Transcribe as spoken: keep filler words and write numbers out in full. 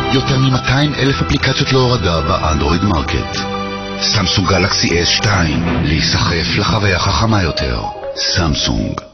יותר מ-מאתיים אלף אפליקציות להורדה באנדרואיד מרקט. סמסונג גלקסי אס שתיים, להיסחף לחוויה חכמה יותר. סמסונג.